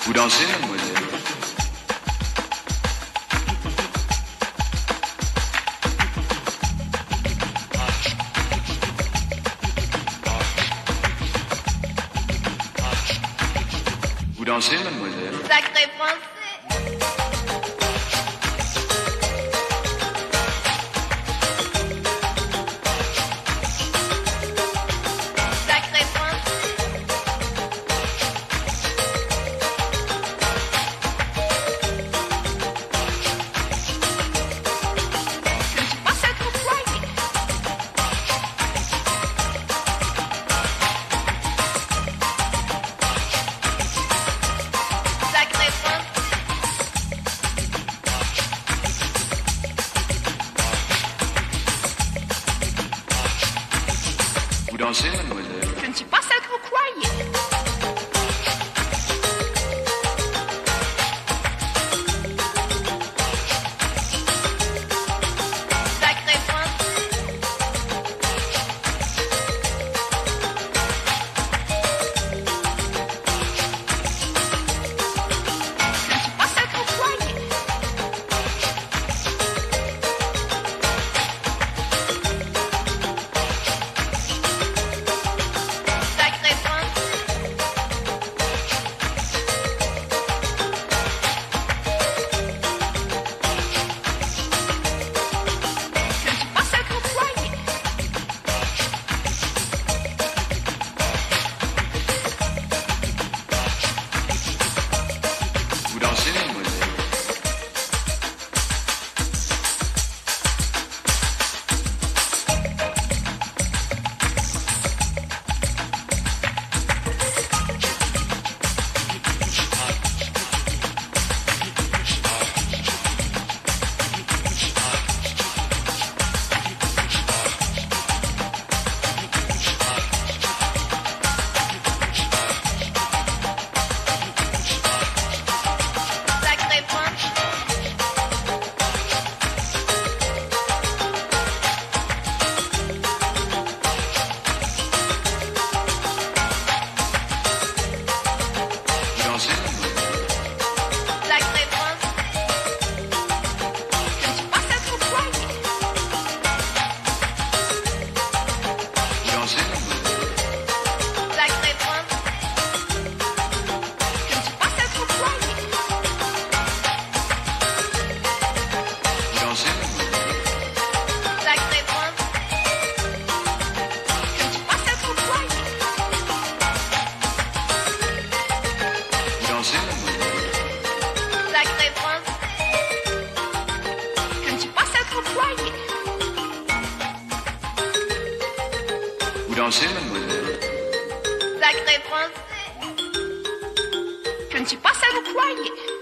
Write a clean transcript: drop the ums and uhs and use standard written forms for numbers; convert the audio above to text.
Vous dansez, mademoiselle? Vous dansez, mademoiselle? Sacré Français. Sacré Français. Je ne suis pas seule pour toi. Sacré Français. Vous dansez, mademoiselle? Je ne suis pas celle que vous croyez. Sacré Français. Je ne suis pas celle que vous croyez. Sacré Français. Je ne suis pas celle que vous croyez. Vous dansez, mademoiselle? Sacré Français. Vous dansez, mademoiselle? Sacré Français. Je ne suis pas celle que vous croyez. Vous dansez, mademoiselle? Sacré Français. Je ne suis pas celle que vous croyez. Vous dansez, mademoiselle? Sacré Français. Je ne suis pas celle que vous croyez. Vous dansez, mademoiselle? Sacré Français. Je ne suis pas celle que vous croyez. Vous dansez, mademoiselle? Sacré Français. Je ne suis pas celle que vous croyez.